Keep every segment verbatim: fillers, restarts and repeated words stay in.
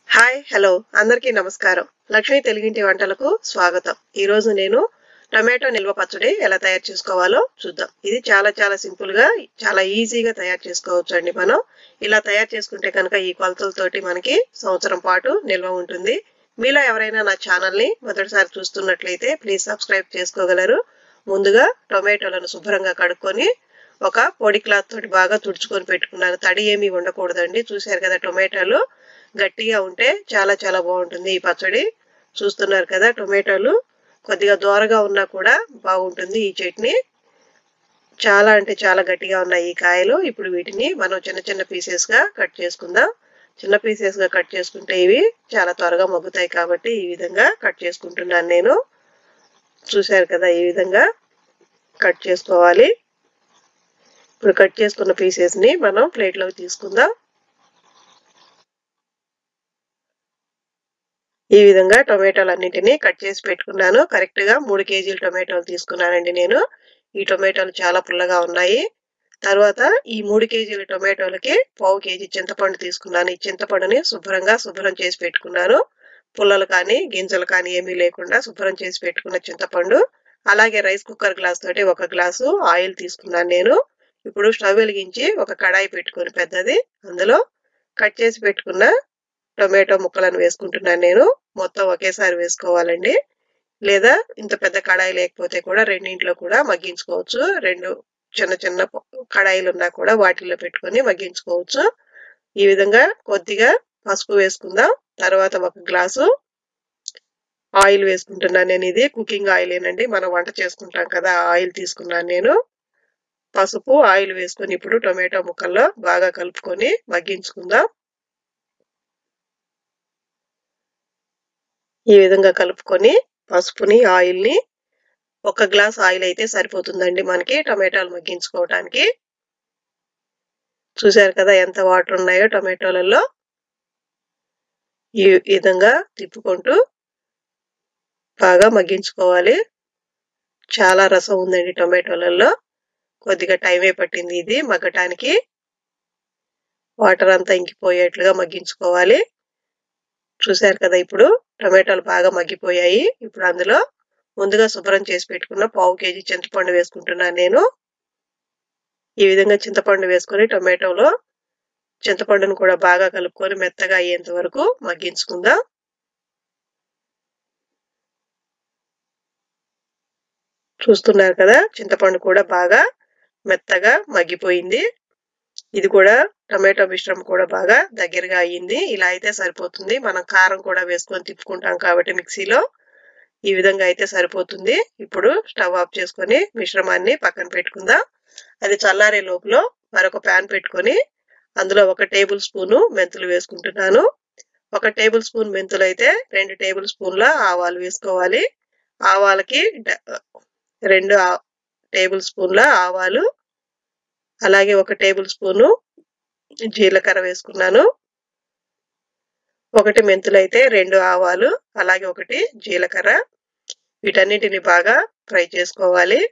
Hi hello అందరికీ నమస్కారం. లక్ష్మీ తెలుగింటి వంటలకు స్వాగతం. ఈ రోజు నేను టొమాటో నిల్వ పచ్చడి ఎలా తయారు చేసుకోవాలో చూద్దాం. ఇది చాలా చాలా సింపుల్ గా చాలా ఈజీగా తయారు చేసుకోవచ్చు అండి. మనం ఇలా తయారు చేసుకుంటే కనుక ఈ కొలతలతోటి మనకి సంవత్సరం పాటు నిల్వ ఉంటుంది. మీలో ఎవరైనా నా ఛానల్ ని మొదటిసారి చూస్తున్నట్లయితే ప్లీజ్ సబ్స్క్రైబ్ చేసుకోగలరు. ముందుగా టొమాటోలను శుభ్రంగా కడుక్కొని ఒక పొడి క్లాత్ తోటి బాగా తుడుచుకొని పెట్టుకున్నాను. తడి ఏమీ ఉండకూడదండి. చూశారు కదా, టొమాటోలు గట్టిగా ఉంటే చాలా చాలా బాగుంటుంది ఈ పచ్చడి. చూస్తున్నారు కదా, టొమాటోలు కొద్దిగా దోరగా ఉన్నా కూడా బాగుంటుంది ఈ చట్నీ. చాలా అంటే చాలా గట్టిగా ఉన్నాయి ఈ కాయలు. ఇప్పుడు వీటిని మనం చిన్న చిన్న పీసెస్ గా కట్ చేసుకుందాం. చిన్న పీసెస్ గా కట్ చేసుకుంటే ఇవి చాలా త్వరగా మగ్గుతాయి కాబట్టి ఈ విధంగా కట్ చేసుకుంటున్నాను నేను. చూశారు కదా, ఈ విధంగా కట్ చేసుకోవాలి. ఇప్పుడు కట్ చేసుకున్న పీసెస్ ని మనం ప్లేట్ లోకి తీసుకుందాం. ఈ విధంగా టొమాటోలు అన్నింటినీ కట్ చేసి పెట్టుకున్నాను. కరెక్ట్ గా మూడు కేజీల టొమాటోలు తీసుకున్నానండి నేను. ఈ టొమాటోలు చాలా పుల్లగా ఉన్నాయి. తర్వాత ఈ మూడు కేజీల టొమాటోలకి పావు కేజీ చింతపండు తీసుకున్నాను. ఈ చింతపండుని శుభ్రంగా శుభ్రం చేసి పెట్టుకున్నాను. పుల్లలు కానీ గింజలు కానీ ఏమీ లేకుండా శుభ్రం చేసి పెట్టుకున్న చింతపండు. అలాగే రైస్ కుక్కర్ గ్లాస్ తోటి ఒక గ్లాసు ఆయిల్ తీసుకున్నాను నేను. ఇప్పుడు స్టవ్ వెలిగించి ఒక కడాయి పెట్టుకొని పెద్దది, అందులో కట్ చేసి పెట్టుకున్న టొమాటో ముక్కలను వేసుకుంటున్నాను నేను. మొత్తం ఒకేసారి వేసుకోవాలండి. లేదా ఇంత పెద్ద కడాయి లేకపోతే కూడా రెండింట్లో కూడా మగ్గించుకోవచ్చు. రెండు చిన్న చిన్న కడాయిలు ఉన్నా కూడా వాటిల్లో పెట్టుకొని మగ్గించుకోవచ్చు. ఈ విధంగా కొద్దిగా పసుపు వేసుకుందాం. తర్వాత ఒక గ్లాసు ఆయిల్ వేసుకుంటున్నాను నేను. ఇది కుకింగ్ ఆయిల్ ఏనండి, మనం వంట చేసుకుంటాం కదా, ఆయిల్ తీసుకున్నాను నేను. పసుపు ఆయిల్ వేసుకొని ఇప్పుడు టొమాటో ముక్కల్లో బాగా కలుపుకొని మగ్గించుకుందాం. ఈ విధంగా కలుపుకొని పసుపుని ఆయిల్ని, ఒక గ్లాస్ ఆయిల్ అయితే సరిపోతుందండి మనకి టొమాటోలు మగ్గించుకోవటానికి. చూశారు కదా ఎంత వాటర్ ఉన్నాయో టొమాటోలలో. ఈ విధంగా తిప్పుకుంటూ బాగా మగ్గించుకోవాలి. చాలా రసం ఉందండి టొమాటోలలో. కొద్దిగా టైమే పట్టింది ఇది మగ్గటానికి. వాటర్ అంతా ఇంకిపోయేట్లుగా మగ్గించుకోవాలి. చూశారు కదా, ఇప్పుడు టొమాటోలు బాగా మగ్గిపోయాయి. ఇప్పుడు అందులో ముందుగా శుభ్రం చేసి పెట్టుకున్న పావు కేజీ చింతపండు వేసుకుంటున్నాను నేను. ఈ విధంగా చింతపండు వేసుకొని టొమాటోలో చింతపండును కూడా బాగా కలుపుకొని మెత్తగా అయ్యేంత వరకు మగ్గించుకుందాం. చూస్తున్నారు కదా, చింతపండు కూడా బాగా మెత్తగా మగ్గిపోయింది. ఇది కూడా టొమాటో మిశ్రమం కూడా బాగా దగ్గరగా అయ్యింది. ఇలా అయితే సరిపోతుంది. మనం కారం కూడా వేసుకొని తిప్పుకుంటాం కాబట్టి మిక్సీలో ఈ విధంగా అయితే సరిపోతుంది. ఇప్పుడు స్టవ్ ఆఫ్ చేసుకొని మిశ్రమాన్ని పక్కన పెట్టుకుందాం. అది చల్లారే లోపల మరొక ప్యాన్ పెట్టుకొని అందులో ఒక టేబుల్ స్పూను మెంతులు వేసుకుంటున్నాను. ఒక టేబుల్ స్పూన్ మెంతులు అయితే రెండు టేబుల్ స్పూన్ల ఆవాలు వేసుకోవాలి. ఆవాలకి రెండు టేబుల్ స్పూన్ల ఆవాలు, అలాగే ఒక టేబుల్ స్పూను జీలకర్ర వేసుకున్నాను. ఒకటి మెంతులు అయితే రెండు ఆవాలు, అలాగే ఒకటి జీలకర్ర. వీటన్నిటిని బాగా ఫ్రై చేసుకోవాలి.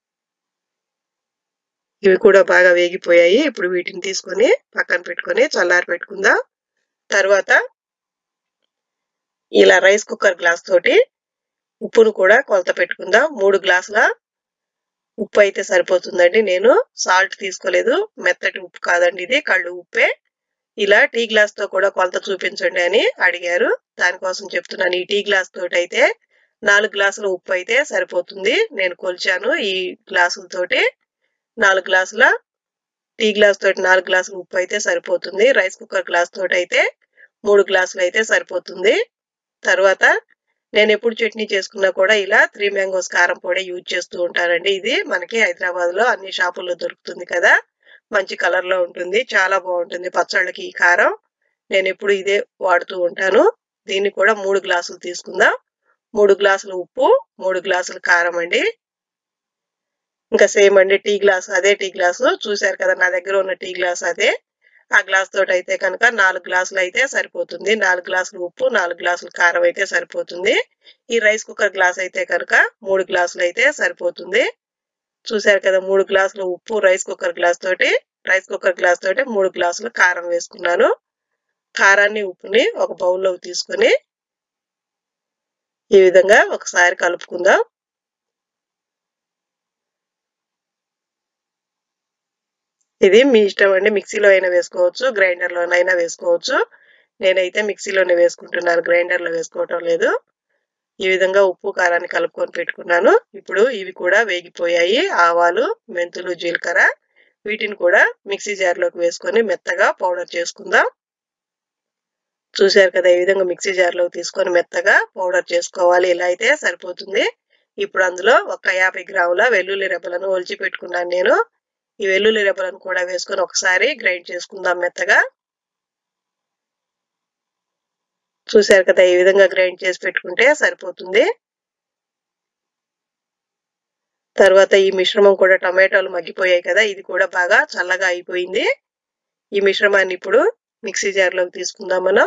ఇవి కూడా బాగా వేగిపోయాయి. ఇప్పుడు వీటిని తీసుకొని పక్కన పెట్టుకొని చల్లారి పెట్టుకుందాం. తర్వాత ఇలా రైస్ కుక్కర్ గ్లాస్ తోటి ఉప్పును కూడా కొలత పెట్టుకుందాం. మూడు గ్లాసుల ఉప్పు అయితే సరిపోతుందండి. నేను సాల్ట్ తీసుకోలేదు, మెత్తటి ఉప్పు కాదండి ఇది, కళ్ళు ఉప్పే. ఇలా టీ గ్లాస్ తో కూడా కొలత చూపించండి అని అడిగారు, దానికోసం చెప్తున్నాను. ఈ టీ గ్లాస్ తోటి అయితే నాలుగు గ్లాసుల ఉప్పు అయితే సరిపోతుంది. నేను కొలిచాను ఈ గ్లాసులతోటి. నాలుగు గ్లాసుల టీ గ్లాస్ తోటి నాలుగు గ్లాసుల ఉప్పు అయితే సరిపోతుంది. రైస్ కుక్కర్ గ్లాస్ తోటి అయితే మూడు గ్లాసులు అయితే సరిపోతుంది. తర్వాత నేను ఎప్పుడు చట్నీ చేసుకున్నా కూడా ఇలా త్రీ మ్యాంగోస్ కారం పొడి యూజ్ చేస్తూ ఉంటానండి. ఇది మనకి హైదరాబాద్ లో అన్ని షాపుల్లో దొరుకుతుంది కదా, మంచి కలర్ లో ఉంటుంది, చాలా బాగుంటుంది పచ్చళ్ళకి ఈ కారం. నేను ఎప్పుడు ఇదే వాడుతూ ఉంటాను. దీన్ని కూడా మూడు గ్లాసులు తీసుకుందాం. మూడు గ్లాసులు ఉప్పు, మూడు గ్లాసులు కారం అండి. ఇంకా సేమ్ అండి, టీ గ్లాస్ అదే టీ గ్లాసు. చూశారు కదా, నా దగ్గర ఉన్న టీ గ్లాస్ అదే. ఆ గ్లాస్ తోటి అయితే కనుక నాలుగు గ్లాసులు అయితే సరిపోతుంది. నాలుగు గ్లాసులు ఉప్పు, నాలుగు గ్లాసులు కారం అయితే సరిపోతుంది. ఈ రైస్ కుక్కర్ గ్లాస్ అయితే కనుక మూడు గ్లాసులు అయితే సరిపోతుంది. చూశారు కదా, మూడు గ్లాసులు ఉప్పు రైస్ కుక్కర్ గ్లాస్ తోటి రైస్ కుక్కర్ గ్లాస్ తోటి మూడు గ్లాసులు కారం వేసుకున్నాను. కారాన్ని ఉప్పుని ఒక బౌల్లోకి తీసుకొని ఈ విధంగా ఒకసారి కలుపుకుందాం. ఇది మీ ఇష్టం అండి, మిక్సీలో అయినా వేసుకోవచ్చు, గ్రైండర్లోనైనా వేసుకోవచ్చు. నేనైతే మిక్సీలోనే వేసుకుంటున్నాను, గ్రైండర్లో వేసుకోవటం లేదు. ఈ విధంగా ఉప్పు కారాన్ని కలుపుకొని పెట్టుకున్నాను. ఇప్పుడు ఇవి కూడా వేగిపోయాయి. ఆవాలు, మెంతులు, జీలకర్ర వీటిని కూడా మిక్సీ జార్లోకి వేసుకొని మెత్తగా పౌడర్ చేసుకుందాం. చూశారు కదా, ఈ విధంగా మిక్సీ జార్లోకి తీసుకొని మెత్తగా పౌడర్ చేసుకోవాలి. ఇలా అయితే సరిపోతుంది. ఇప్పుడు అందులో ఒక యాభై గ్రాముల వెల్లుల్లి రెబ్బలను ఒలిచి పెట్టుకున్నాను నేను. ఈ వెల్లుల్లి రెబ్బలను కూడా వేసుకొని ఒకసారి గ్రైండ్ చేసుకుందాం మెత్తగా. చూశారు కదా, ఈ విధంగా గ్రైండ్ చేసి పెట్టుకుంటే సరిపోతుంది. తర్వాత ఈ మిశ్రమం కూడా టమాటాలు మగ్గిపోయాయి కదా, ఇది కూడా బాగా చల్లగా అయిపోయింది. ఈ మిశ్రమాన్ని ఇప్పుడు మిక్సీ జార్లోకి తీసుకుందాం మనం.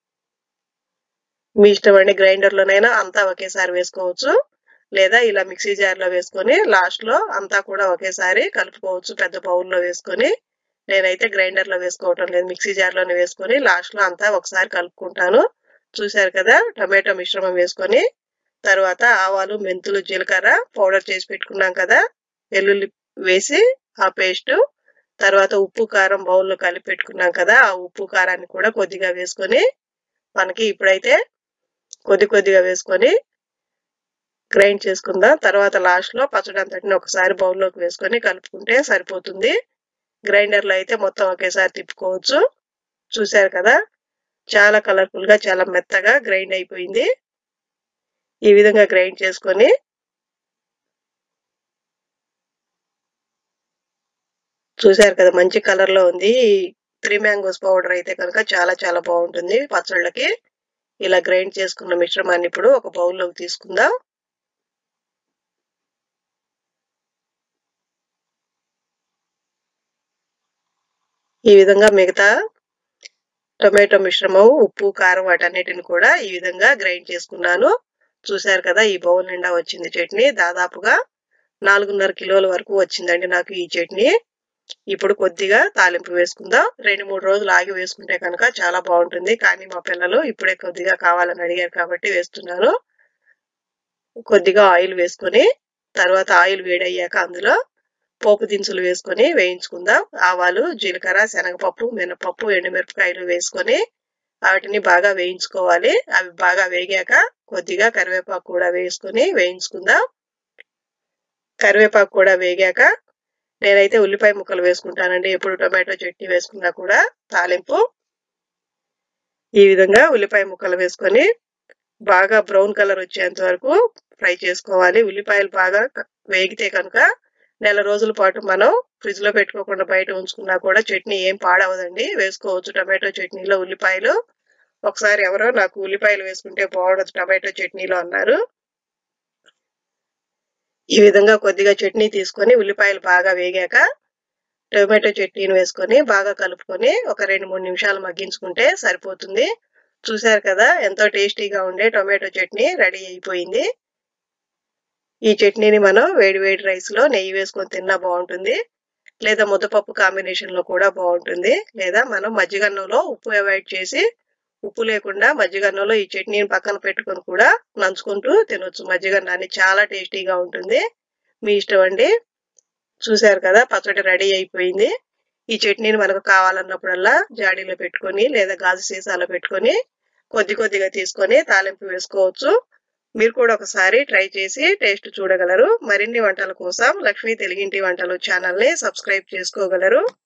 మీ ఇష్టం అండి, గ్రైండర్లోనైనా అంతా ఒకేసారి వేసుకోవచ్చు, లేదా ఇలా మిక్సీ జార్లో వేసుకొని లాస్ట్లో అంతా కూడా ఒకేసారి కలుపుకోవచ్చు పెద్ద బౌల్లో వేసుకొని. నేనైతే గ్రైండర్లో వేసుకోవటం లేదు, మిక్సీ జార్లోనే వేసుకొని లాస్ట్లో అంతా ఒకసారి కలుపుకుంటాను. చూశారు కదా, టమాటో మిశ్రమం వేసుకొని తర్వాత ఆవాలు, మెంతులు, జీలకర్ర పౌడర్ చేసి పెట్టుకున్నాం కదా, వెల్లుల్లి వేసి ఆ పేస్ట్, తర్వాత ఉప్పు కారం బౌల్లో కలిపి పెట్టుకున్నాం కదా, ఆ ఉప్పు కారాన్ని కూడా కొద్దిగా వేసుకొని మనకి ఇప్పుడైతే కొద్ది కొద్దిగా వేసుకొని గ్రైండ్ చేసుకుందాం. తర్వాత లాస్ట్లో పచ్చడి అంతటిని ఒకసారి బౌల్లోకి వేసుకొని కలుపుకుంటే సరిపోతుంది. గ్రైండర్లో అయితే మొత్తం ఒకేసారి తిప్పుకోవచ్చు. చూశారు కదా, చాలా కలర్ఫుల్గా చాలా మెత్తగా గ్రైండ్ అయిపోయింది. ఈ విధంగా గ్రైండ్ చేసుకొని చూశారు కదా, మంచి కలర్లో ఉంది. త్రీ మ్యాంగోస్ పౌడర్ అయితే కనుక చాలా చాలా బాగుంటుంది పచ్చళ్ళకి. ఇలా గ్రైండ్ చేసుకున్న మిశ్రమాన్ని ఇప్పుడు ఒక బౌల్లోకి తీసుకుందాం. ఈ విధంగా మిగతా టొమాటో మిశ్రమం, ఉప్పు, కారం వాటన్నిటిని కూడా ఈ విధంగా గ్రైండ్ చేసుకున్నాను. చూశారు కదా, ఈ బౌల్ నిండా వచ్చింది చట్నీ. దాదాపుగా నాలుగున్నర కిలోల వరకు వచ్చిందండి నాకు ఈ చట్నీ. ఇప్పుడు కొద్దిగా తాలింపు వేసుకుందాం. రెండు మూడు రోజులు ఆగి వేసుకుంటే కనుక చాలా బాగుంటుంది, కానీ మా పిల్లలు ఇప్పుడే కొద్దిగా కావాలని అడిగారు కాబట్టి వేస్తున్నాను. కొద్దిగా ఆయిల్ వేసుకొని తర్వాత ఆయిల్ వేడయ్యాక అందులో పోపు దినుసులు వేసుకొని వేయించుకుందాం. ఆవాలు, జీలకర్ర, శనగపప్పు, మినపప్పు, ఎండుమిరపకాయలు వేసుకొని వాటిని బాగా వేయించుకోవాలి. అవి బాగా వేగాక కొద్దిగా కరివేపాకు కూడా వేసుకొని వేయించుకుందాం. కరివేపాకు కూడా వేగాక నేనైతే ఉల్లిపాయ ముక్కలు వేసుకుంటానండి, ఎప్పుడు టొమాటో చట్నీ వేసుకున్నా కూడా తాలింపు. ఈ విధంగా ఉల్లిపాయ ముక్కలు వేసుకొని బాగా బ్రౌన్ కలర్ వచ్చేంత వరకు ఫ్రై చేసుకోవాలి. ఉల్లిపాయలు బాగా వేగితే కనుక నెల రోజుల పాటు మనం ఫ్రిడ్జ్ లో పెట్టుకోకుండా బయట ఉంచుకున్నా కూడా చట్నీ ఏం పాడవదండి, వేసుకోవచ్చు టమాటో చట్నీలో ఉల్లిపాయలు. ఒకసారి ఎవరో నాకు ఉల్లిపాయలు వేసుకుంటే బాగుండదు టమాటో చట్నీలో అన్నారు. ఈ విధంగా కొద్దిగా చట్నీ తీసుకొని ఉల్లిపాయలు బాగా వేగాక టొమాటో చట్నీని వేసుకొని బాగా కలుపుకొని ఒక రెండు మూడు నిమిషాలు మగ్గించుకుంటే సరిపోతుంది. చూశారు కదా, ఎంతో టేస్టీగా ఉండే టొమాటో చట్నీ రెడీ అయిపోయింది. ఈ చట్నీని మనం వేడి వేడి రైస్ లో నెయ్యి వేసుకొని తిన్నా బాగుంటుంది, లేదా ముద్దపప్పు కాంబినేషన్ లో కూడా బాగుంటుంది, లేదా మనం మజ్జిగన్నంలో ఉప్పు అవాయిడ్ చేసి ఉప్పు లేకుండా మజ్జిగన్నంలో ఈ చట్నీని పక్కన పెట్టుకొని కూడా నంచుకుంటూ తినొచ్చు మజ్జిగన్నాన్ని. చాలా టేస్టీగా ఉంటుంది, మీ ఇష్టం అండి. చూశారు కదా, పచ్చడి రెడీ అయిపోయింది. ఈ చట్నీని మనకు కావాలన్నప్పుడల్లా జాడీలో పెట్టుకొని లేదా గాజు సీసాలో పెట్టుకొని కొద్ది కొద్దిగా తీసుకొని తాలింపు వేసుకోవచ్చు. మీరు కూడా ఒకసారి ట్రై చేసి టేస్ట్ చూడగలరు. మరిన్ని వంటల కోసం లక్ష్మీ తెలుగింటి వంటలు ఛానల్ని సబ్స్క్రైబ్ చేసుకోగలరు.